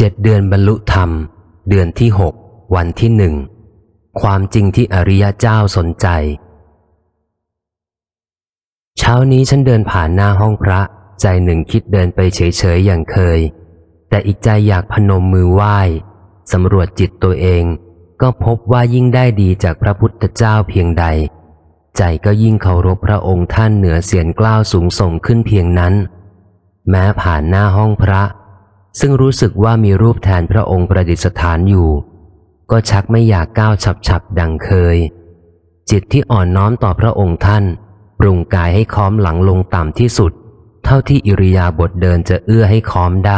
7 เดือนบรรลุธรรมเดือนที่ 6 วันที่ 1ความจริงที่อริยเจ้าสนใจเช้านี้ฉันเดินผ่านหน้าห้องพระใจหนึ่งคิดเดินไปเฉยๆอย่างเคยแต่อีกใจอยากพนมมือไหว้สำรวจจิตตัวเองก็พบว่ายิ่งได้ดีจากพระพุทธเจ้าเพียงใดใจก็ยิ่งเคารพพระองค์ท่านเหนือเสียงกล้าวสูงส่งขึ้นเพียงนั้นแม้ผ่านหน้าห้องพระซึ่งรู้สึกว่ามีรูปแทนพระองค์ประดิษฐานอยู่ก็ชักไม่อยากก้าวฉับๆดังเคยจิตที่อ่อนน้อมต่อพระองค์ท่านปรุงกายให้ค้อมหลังลงต่ำที่สุดเท่าที่อิริยาบถเดินจะเอื้อให้ค้อมได้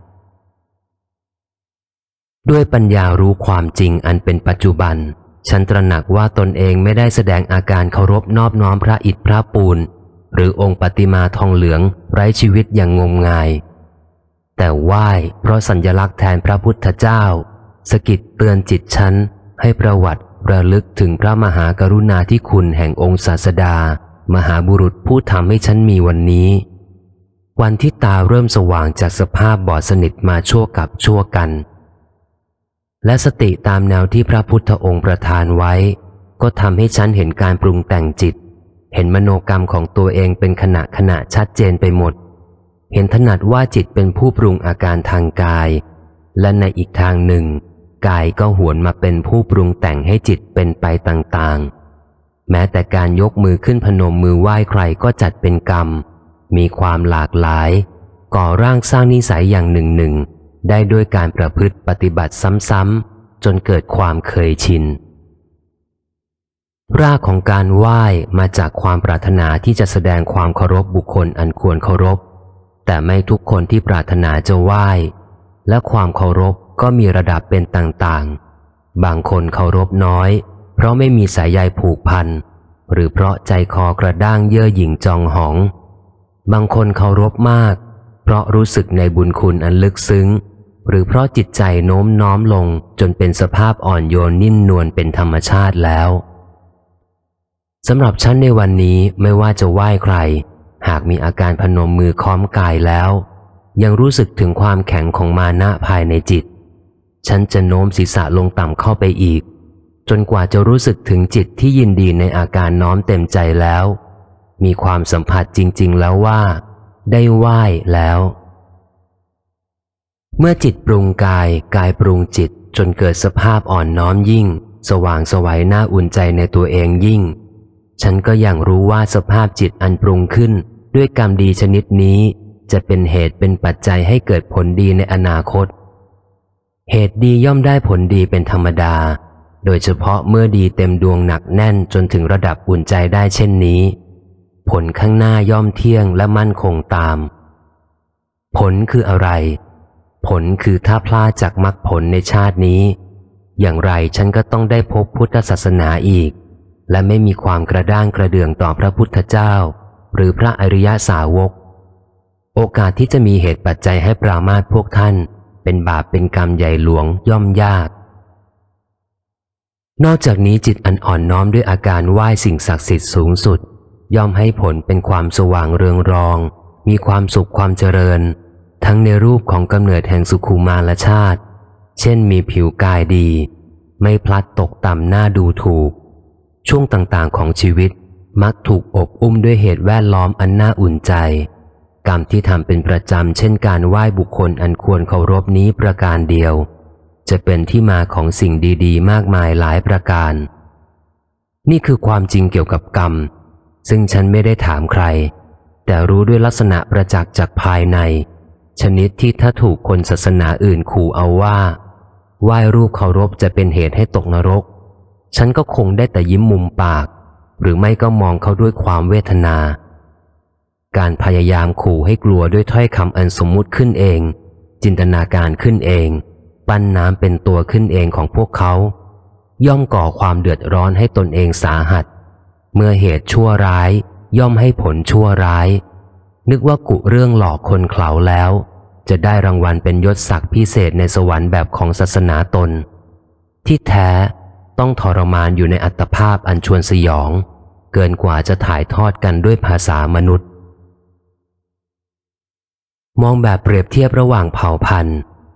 ด้วยปัญญารู้ความจริงอันเป็นปัจจุบันฉันตระหนักว่าตนเองไม่ได้แสดงอาการเคารพนอบน้อมพระอิฐพระปูนหรือองค์ปฏิมาทองเหลืองไร้ชีวิตอย่างงมงายแต่ไหว้เพราะสัญลักษณ์แทนพระพุทธเจ้าสกิดเตือนจิตฉันให้ประวัติระลึกถึงพระมหากรุณาธิคุณแห่งองค์ศาสดามหาบุรุษผู้ทำให้ฉันมีวันนี้วันที่ตาเริ่มสว่างจากสภาพบอดสนิทมาชั่วกับชั่วกันและสติตามแนวที่พระพุทธองค์ประทานไว้ก็ทำให้ฉันเห็นการปรุงแต่งจิตเห็นมโนกรรมของตัวเองเป็นขณะชัดเจนไปหมดเห็นถนัดว่าจิตเป็นผู้ปรุงอาการทางกายและในอีกทางหนึ่งกายก็หวนมาเป็นผู้ปรุงแต่งให้จิตเป็นไปต่างๆแม้แต่การยกมือขึ้นพนมมือไหว้ใครก็จัดเป็นกรรมมีความหลากหลายก่อร่างสร้างนิสัยอย่างหนึ่งได้ด้วยการประพฤติปฏิบัติซ้ำๆจนเกิดความเคยชินรากของการไหว้มาจากความปรารถนาที่จะแสดงความเคารพบุคคลอันควรเคารพแต่ไม่ทุกคนที่ปรารถนาจะไหว้และความเคารพก็มีระดับเป็นต่างๆบางคนเคารพน้อยเพราะไม่มีสายใยผูกพันหรือเพราะใจคอกระด้างเย่อหยิ่งจองหองบางคนเคารพมากเพราะรู้สึกในบุญคุณอันลึกซึ้งหรือเพราะจิตใจโน้มน้อมลงจนเป็นสภาพอ่อนโยนนิ่มนวลเป็นธรรมชาติแล้วสำหรับฉันในวันนี้ไม่ว่าจะไหว้ใครหากมีอาการพนมมือค้อมกายแล้วยังรู้สึกถึงความแข็งของมานะภายในจิตฉันจะโน้มศีรษะลงต่ำเข้าไปอีกจนกว่าจะรู้สึกถึงจิตที่ยินดีในอาการน้อมเต็มใจแล้วมีความสัมผัสจริงๆแล้วว่าได้ไหว้แล้วเมื่อจิตปรุงกายกายปรุงจิตจนเกิดสภาพอ่อนน้อมยิ่งสว่างไสวน่าอุ่นใจในตัวเองยิ่งฉันก็ยังรู้ว่าสภาพจิตอันปรุงขึ้นด้วยกรรมดีชนิดนี้จะเป็นเหตุเป็นปัจจัยให้เกิดผลดีในอนาคตเหตุดีย่อมได้ผลดีเป็นธรรมดาโดยเฉพาะเมื่อดีเต็มดวงหนักแน่นจนถึงระดับอุ่นใจได้เช่นนี้ผลข้างหน้าย่อมเที่ยงและมั่นคงตามผลคืออะไรผลคือถ้าพลาดจากมรรคผลในชาตินี้อย่างไรฉันก็ต้องได้พบพุทธศาสนาอีกและไม่มีความกระด้างกระเดื่องต่อพระพุทธเจ้าหรือพระอริยสาวกโอกาสที่จะมีเหตุปัจจัยให้ปรามาสพวกท่านเป็นบาปเป็นกรรมใหญ่หลวงย่อมยากนอกจากนี้จิตอันอ่อนน้อมด้วยอาการไหว้สิ่งศักดิ์สิทธิ์สูงสุดย่อมให้ผลเป็นความสว่างเรืองรองมีความสุขความเจริญทั้งในรูปของกำเนิดแห่งสุขุมารชาติเช่นมีผิวกายดีไม่พลัดตกต่ำหน้าดูถูกช่วงต่างๆของชีวิตมักถูกอบอุ้มด้วยเหตุแวดล้อมอันน่าอุ่นใจกรรมที่ทำเป็นประจำเช่นการไหว้บุคคลอันควรเคารพนี้ประการเดียวจะเป็นที่มาของสิ่งดีๆมากมายหลายประการนี่คือความจริงเกี่ยวกับกรรมซึ่งฉันไม่ได้ถามใครแต่รู้ด้วยลักษณะประจักษ์จากภายในชนิดที่ถ้าถูกคนศาสนาอื่นขู่เอาว่าไหว้รูปเคารพจะเป็นเหตุให้ตกนรกฉันก็คงได้แต่ยิ้มมุมปากหรือไม่ก็มองเขาด้วยความเวทนาการพยายามขู่ให้กลัวด้วยถ้อยคำอันสมมุติขึ้นเองจินตนาการขึ้นเองปั้นน้ำเป็นตัวขึ้นเองของพวกเขาย่อมก่อความเดือดร้อนให้ตนเองสาหัสเมื่อเหตุชั่วร้ายย่อมให้ผลชั่วร้ายนึกว่ากุเรื่องหลอกคนเขลาแล้วจะได้รางวัลเป็นยศศักดิ์พิเศษในสวรรค์แบบของศาสนาตนที่แท้ต้องทรมานอยู่ในอัตภาพอันชวนสยองเกินกว่าจะถ่ายทอดกันด้วยภาษามนุษย์มองแบบเปรียบเทียบระหว่างเผ่าพันธุ์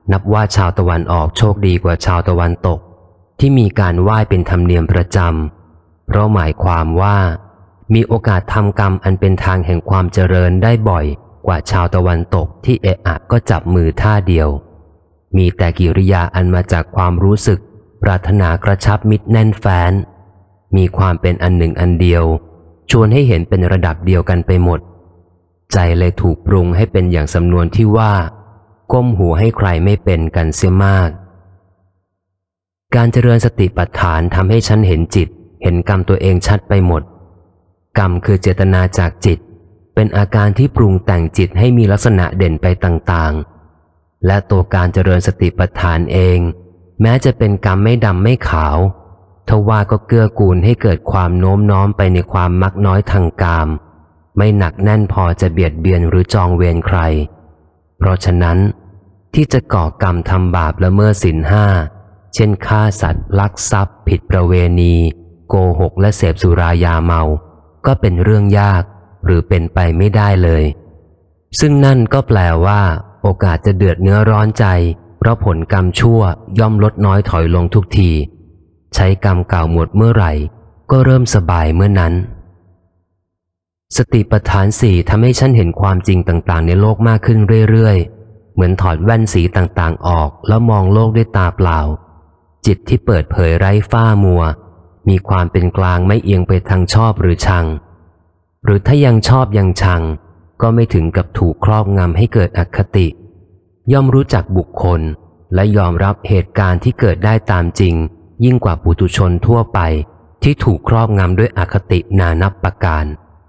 นับว่าชาวตะวันออกโชคดีกว่าชาวตะวันตกที่มีการไหว้เป็นธรรมเนียมประจำเพราะหมายความว่ามีโอกาสทำกรรมอันเป็นทางแห่งความเจริญได้บ่อยกว่าชาวตะวันตกที่เอะอะก็จับมือท่าเดียวมีแต่กิริยาอันมาจากความรู้สึกปรารถนากระชับมิตรแน่นแฟ้นมีความเป็นอันหนึ่งอันเดียวชวนให้เห็นเป็นระดับเดียวกันไปหมดใจเลยถูกปรุงให้เป็นอย่างสำนวนที่ว่าก้มหัวให้ใครไม่เป็นกันเสียมากการเจริญสติปัฏฐานทำให้ฉันเห็นจิตเห็นกรรมตัวเองชัดไปหมดกรรมคือเจตนาจากจิตเป็นอาการที่ปรุงแต่งจิตให้มีลักษณะเด่นไปต่างๆและตัวการเจริญสติปัฏฐานเองแม้จะเป็นกรรมไม่ดำไม่ขาวทว่าก็เกื้อกูลให้เกิดความโน้มน้อมไปในความมักน้อยทางกามไม่หนักแน่นพอจะเบียดเบียนหรือจองเวรใครเพราะฉะนั้นที่จะก่อกรรมทำบาปละเมิดศีลห้าเช่นฆ่าสัตว์ลักทรัพย์ผิดประเวณีโกหกและเสพสุรายาเมาก็เป็นเรื่องยากหรือเป็นไปไม่ได้เลยซึ่งนั่นก็แปลว่าโอกาสจะเดือดเนื้อร้อนใจเพราะผลกรรมชั่วย่อมลดน้อยถอยลงทุกทีใช้กรรมเก่าหมดเมื่อไหร่ก็เริ่มสบายเมื่อนั้นสติปัฏฐานสี่ทำให้ฉันเห็นความจริงต่างๆในโลกมากขึ้นเรื่อยๆเหมือนถอดแว่นสีต่างๆออกแล้วมองโลกด้วยตาเปล่าจิตที่เปิดเผยไร้ฝ้ามัวมีความเป็นกลางไม่เอียงไปทางชอบหรือชังหรือถ้ายังชอบยังชังก็ไม่ถึงกับถูกครอบงำให้เกิดอคติย่อมรู้จักบุคคลและยอมรับเหตุการณ์ที่เกิดได้ตามจริงยิ่งกว่าปุถุชนทั่วไปที่ถูกครอบงำด้วยอคตินานับประการ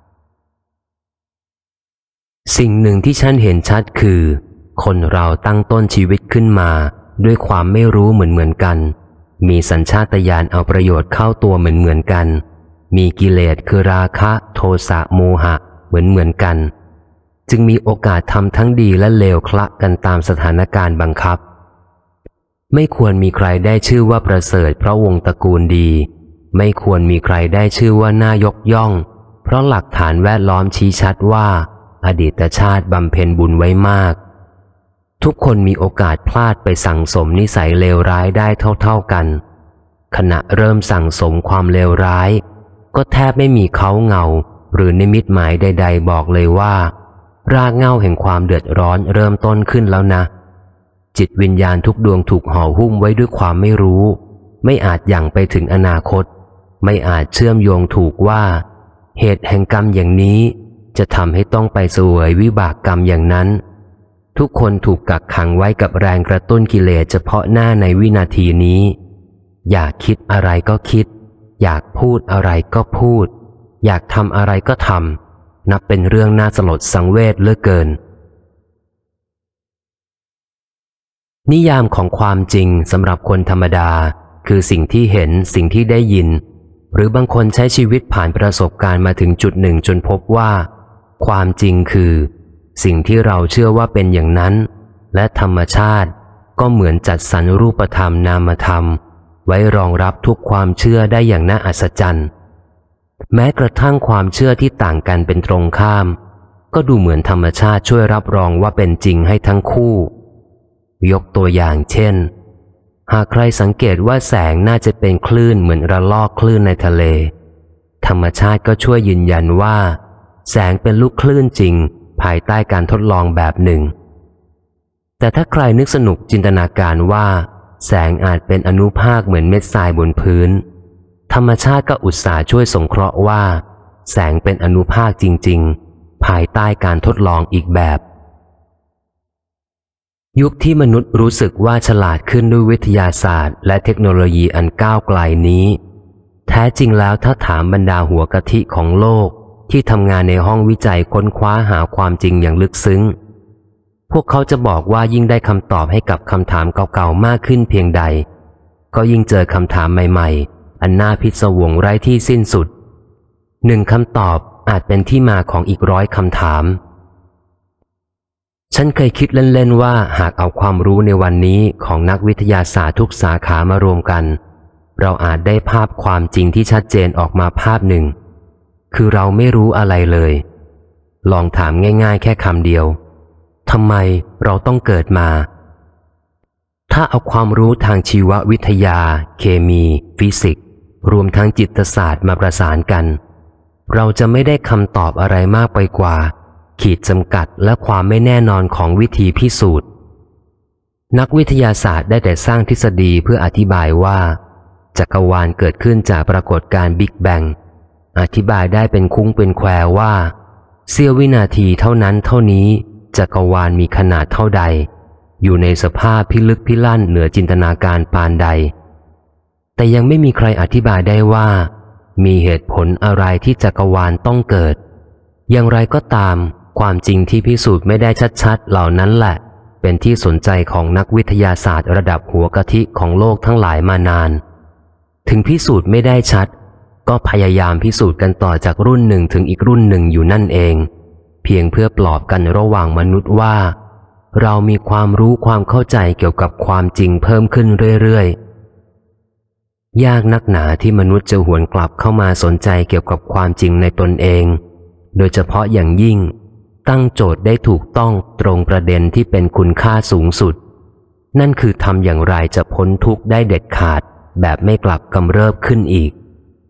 สิ่งหนึ่งที่ฉันเห็นชัดคือคนเราตั้งต้นชีวิตขึ้นมาด้วยความไม่รู้เหมือนกันมีสัญชาตญาณเอาประโยชน์เข้าตัวเหมือนกันมีกิเลสคือราคะโทสะโมหะเหมือนกันจึงมีโอกาสทำทั้งดีและเลวคละกันตามสถานการณ์บังคับไม่ควรมีใครได้ชื่อว่าประเสริฐเพราะวงตระกูลดีไม่ควรมีใครได้ชื่อว่าน่ายกย่องเพราะหลักฐานแวดล้อมชี้ชัดว่าอดีตชาติบำเพ็ญบุญไว้มากทุกคนมีโอกาสพลาดไปสั่งสมนิสัยเลวร้ายได้เท่ากันขณะเริ่มสั่งสมความเลวร้ายก็แทบไม่มีเขาเงาหรือนิมิตหมายใดๆบอกเลยว่ารากเหง้าแห่งความเดือดร้อนเริ่มต้นขึ้นแล้วนะจิตวิญญาณทุกดวงถูกห่อหุ้มไว้ด้วยความไม่รู้ไม่อาจยังไปถึงอนาคตไม่อาจเชื่อมโยงถูกว่าเหตุแห่งกรรมอย่างนี้จะทำให้ต้องไปเสวยวิบากกรรมอย่างนั้นทุกคนถูกกักขังไว้กับแรงกระตุ้นกิเลสเฉพาะหน้าในวินาทีนี้อยากคิดอะไรก็คิดอยากพูดอะไรก็พูดอยากทำอะไรก็ทำนับเป็นเรื่องน่าสลดสังเวชเหลือเกินนิยามของความจริงสำหรับคนธรรมดาคือสิ่งที่เห็นสิ่งที่ได้ยินหรือบางคนใช้ชีวิตผ่านประสบการณ์มาถึงจุดหนึ่งจนพบว่าความจริงคือสิ่งที่เราเชื่อว่าเป็นอย่างนั้นและธรรมชาติก็เหมือนจัดสรรรูปธรรมนามธรรมไว้รองรับทุกความเชื่อได้อย่างน่าอัศจรรย์แม้กระทั่งความเชื่อที่ต่างกันเป็นตรงข้ามก็ดูเหมือนธรรมชาติช่วยรับรองว่าเป็นจริงให้ทั้งคู่ยกตัวอย่างเช่นหากใครสังเกตว่าแสงน่าจะเป็นคลื่นเหมือนระลอกคลื่นในทะเลธรรมชาติก็ช่วยยืนยันว่าแสงเป็นลูกคลื่นจริงภายใต้การทดลองแบบหนึ่งแต่ถ้าใครนึกสนุกจินตนาการว่าแสงอาจเป็นอนุภาคเหมือนเม็ดทรายบนพื้นธรรมชาติก็อุตส่าห์ช่วยสงเคราะห์ว่าแสงเป็นอนุภาคจริงๆภายใต้การทดลองอีกแบบยุคที่มนุษย์รู้สึกว่าฉลาดขึ้นด้วยวิทยาศาสตร์และเทคโนโลยีอันก้าวไกลนี้แท้จริงแล้วถ้าถามบรรดาหัวกะทิของโลกที่ทำงานในห้องวิจัยค้นคว้าหาความจริงอย่างลึกซึ้งพวกเขาจะบอกว่ายิ่งได้คำตอบให้กับคำถามเก่าๆมากขึ้นเพียงใดก็ยิ่งเจอคำถามใหม่ๆอันน่าพิศวงไร้ที่สิ้นสุดหนึ่งคำตอบอาจเป็นที่มาของอีก100คำถามฉันเคยคิดเล่นๆว่าหากเอาความรู้ในวันนี้ของนักวิทยาศาสตร์ทุกสาขามารวมกันเราอาจได้ภาพความจริงที่ชัดเจนออกมาภาพหนึ่งคือเราไม่รู้อะไรเลยลองถามง่ายๆแค่คำเดียวทำไมเราต้องเกิดมาถ้าเอาความรู้ทางชีววิทยาเคมีฟิสิกส์รวมทั้งจิตศาสตร์มาประสานกันเราจะไม่ได้คำตอบอะไรมากไปกว่าขีดจำกัดและความไม่แน่นอนของวิธีพิสูจน์นักวิทยาศาสตร์ได้แต่สร้างทฤษฎีเพื่ออธิบายว่าจักรวาลเกิดขึ้นจากปรากฏการณ์บิ๊กแบงอธิบายได้เป็นคุ้งเป็นแควว่าเสี้ยววินาทีเท่านั้นเท่านี้จักรวาลมีขนาดเท่าใดอยู่ในสภาพพิลึกพิลั่นเหนือจินตนาการปานใดแต่ยังไม่มีใครอธิบายได้ว่ามีเหตุผลอะไรที่จักรวาลต้องเกิดอย่างไรก็ตามความจริงที่พิสูจน์ไม่ได้ชัดๆเหล่านั้นแหละเป็นที่สนใจของนักวิทยาศาสตร์ระดับหัวกะทิของโลกทั้งหลายมานานถึงพิสูจน์ไม่ได้ชัดก็พยายามพิสูจน์กันต่อจากรุ่นหนึ่งถึงอีกรุ่นหนึ่งอยู่นั่นเองเพียงเพื่อปลอบกันระหว่างมนุษย์ว่าเรามีความรู้ความเข้าใจเกี่ยวกับความจริงเพิ่มขึ้นเรื่อยๆยากนักหนาที่มนุษย์จะหวนกลับเข้ามาสนใจเกี่ยวกับความจริงในตนเองโดยเฉพาะอย่างยิ่งตั้งโจทย์ได้ถูกต้องตรงประเด็นที่เป็นคุณค่าสูงสุดนั่นคือทำอย่างไรจะพ้นทุกข์ได้เด็ดขาดแบบไม่กลับกำเริบขึ้นอีก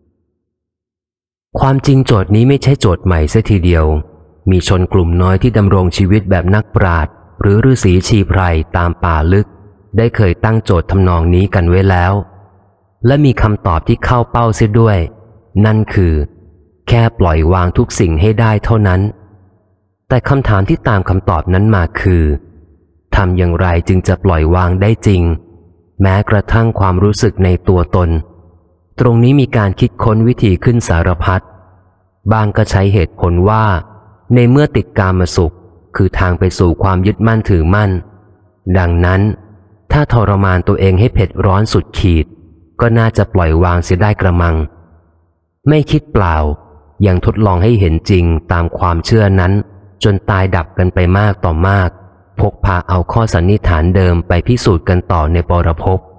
ความจริงโจทย์นี้ไม่ใช่โจทย์ใหม่เสียทีเดียวมีชนกลุ่มน้อยที่ดำรงชีวิตแบบนักปราชญ์หรือฤาษีชีไพรตามป่าลึกได้เคยตั้งโจทย์ทำนองนี้กันไว้แล้วและมีคำตอบที่เข้าเป้าเสียด้วยนั่นคือแค่ปล่อยวางทุกสิ่งให้ได้เท่านั้นแต่คำถามที่ตามคำตอบนั้นมาคือทำอย่างไรจึงจะปล่อยวางได้จริงแม้กระทั่งความรู้สึกในตัวตนตรงนี้มีการคิดค้นวิธีขึ้นสารพัดบางก็ใช้เหตุผลว่าในเมื่อติดกามสุขคือทางไปสู่ความยึดมั่นถือมั่นดังนั้นถ้าทรมานตัวเองให้เผ็ดร้อนสุดขีดก็น่าจะปล่อยวางเสียได้กระมังไม่คิดเปล่ายังทดลองให้เห็นจริงตามความเชื่อนั้นจนตายดับกันไปมากต่อมากพกพาเอาข้อสันนิษฐานเดิมไปพิสูจน์กันต่อในปรภพ